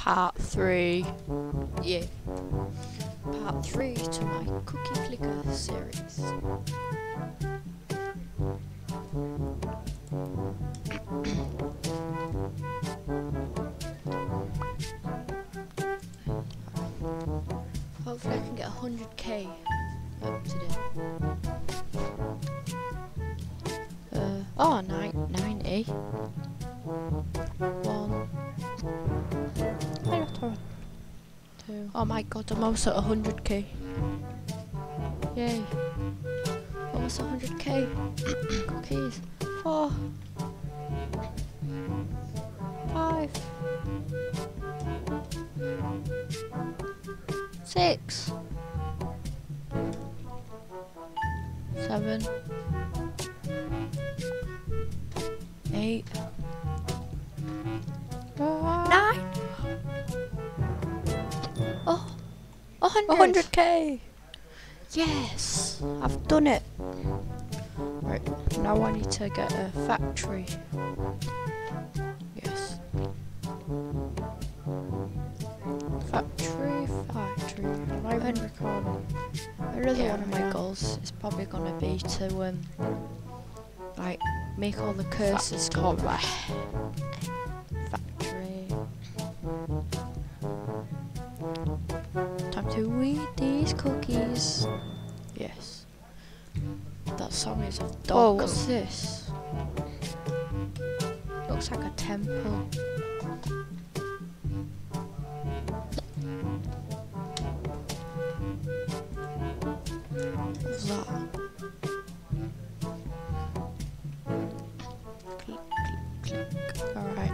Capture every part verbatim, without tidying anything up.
part three. Yeah. Part three to my cookie clicker series. Hopefully I can get one hundred K up today. Uh, oh, nine, ninety. One. I have to run. Two. Oh my god, I'm almost at one hundred K. Yay. Almost one hundred K. Cookies. Four. Five. Six. Seven. Eight. Nine. Oh. one hundred K. Yes. I've done it. Right. Now I need to get a factory. Yes. Factory, factory. Live and recording. Another one of my goals is probably gonna be to um, like make all the curses correct. Factory. Time to eat these cookies. Yes. That song is a dog. Oh, what's this? Looks like a temple. What's that? Click, click, click. Alright.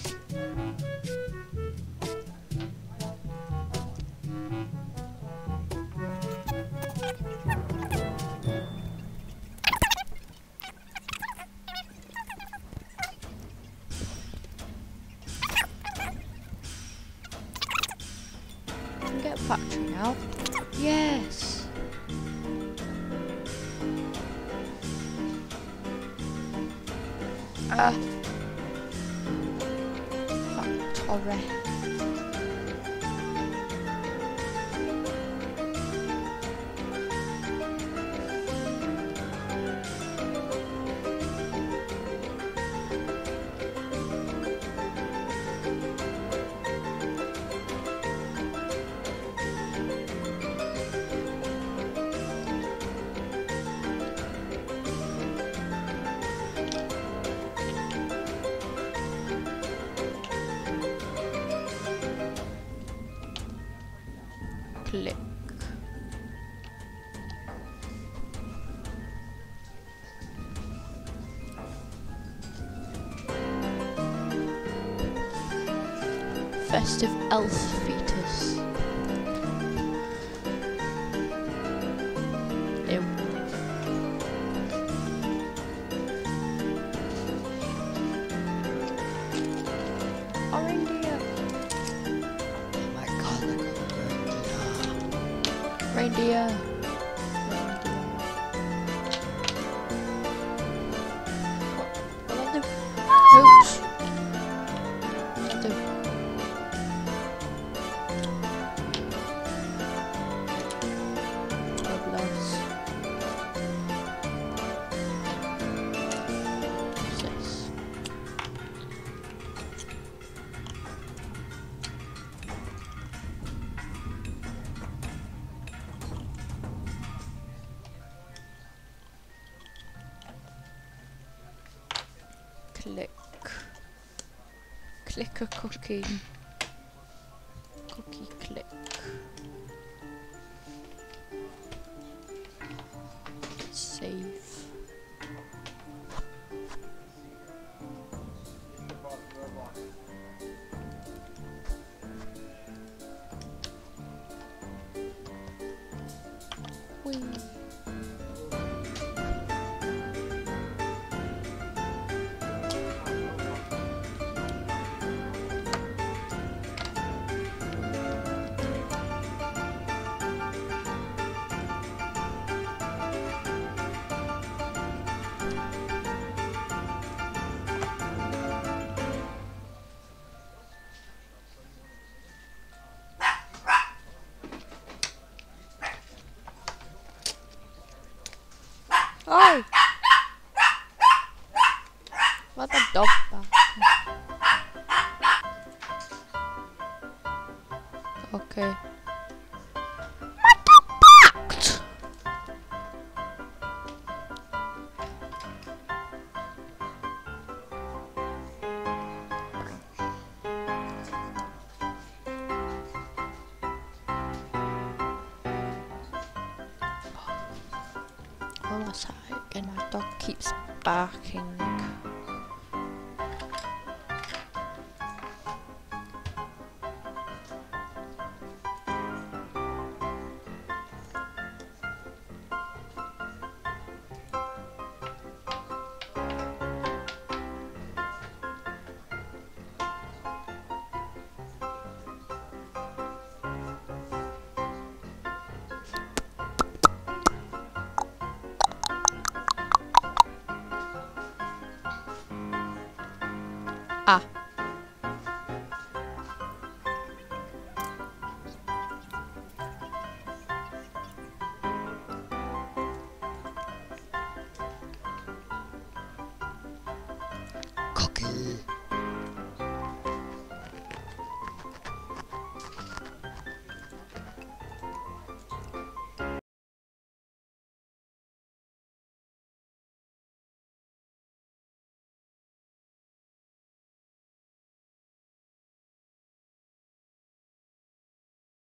Can we get a factory now? Yes! Uh, factory. Click. Festive elf fetus. Ew. Oh, reindeer. Oh my god, look at the reindeer. Reindeer. What will I do? Oops. What will I do? God bless. Six. Click. Click a cookie. Cookie click. Save. Whee. Oi! What the dog barking? Okay. My dog barked! Hold on a second, my dog keeps barking. Ah. Cookie.